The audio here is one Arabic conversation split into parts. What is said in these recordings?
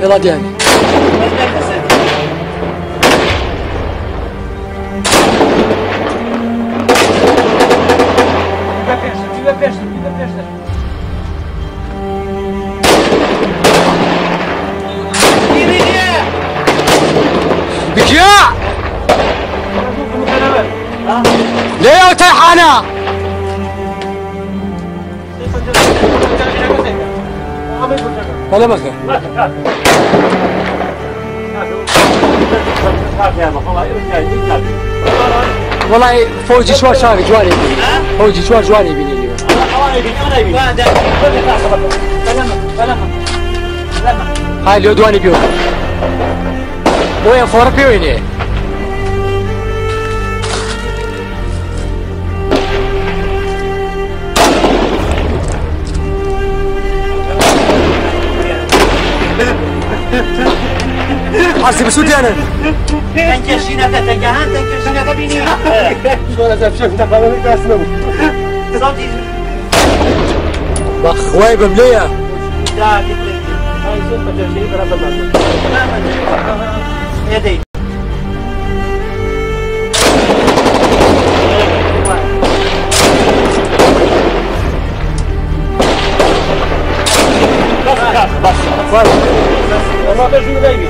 يلا دياني بكيا ليه وتيحانا ولا مكة والله فوجي شوار شاقي جواني بيني فوجي شوار جواني بيني هاي اللي دواني بيو وين فور بيويني حاسب سودي انا تنكشينا تتجهان تنكشينا تبيني شو انا شفنا خلاص اسمه صوتي بخ وين بمليه لا كده هاي صوت تجهيز رب الله يدي بس ما تجي غيبي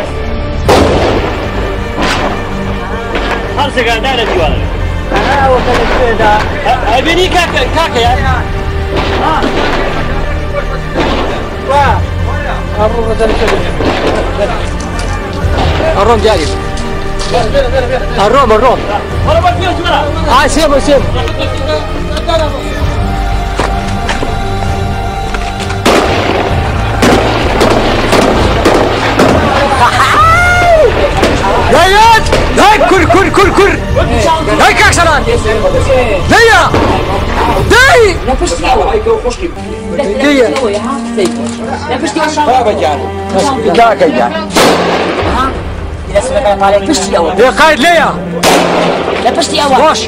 خمسة قاعدة على الديوان أنا وكذا كذا أبيني كاكا يعني الروم جاري الروم هاي سيبه يايات هاي كر هاي كاكسلان ليا داي داي بابا جاني كاكا جاني يا قايد ليا لا بشتي أول واش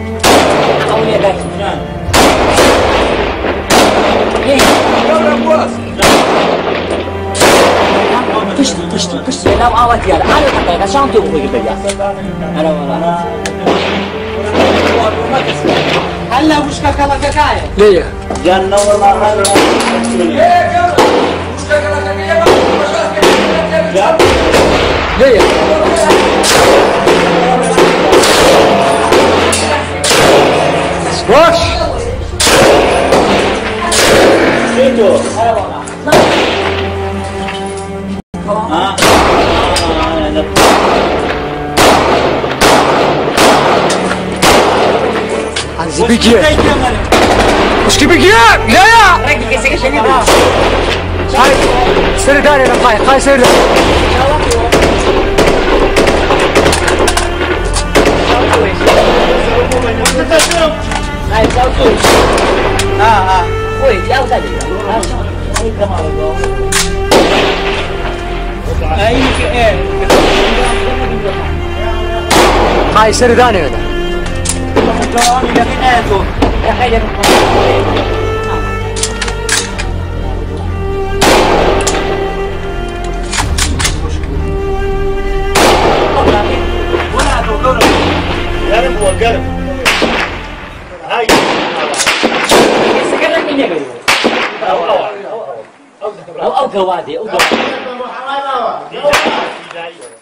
قشتي لا وعوات يا أنا الحقيقة شان تبغي بيا أنا والله هلا وش كلا كاكايا ليا جنة والله ليا واش عايز بيجي مش بيجي لا هاي سير داري انا هاي سير هاي صوتي خوي يا ولدي هاي كمان هاي سير داري هذا أو قوادي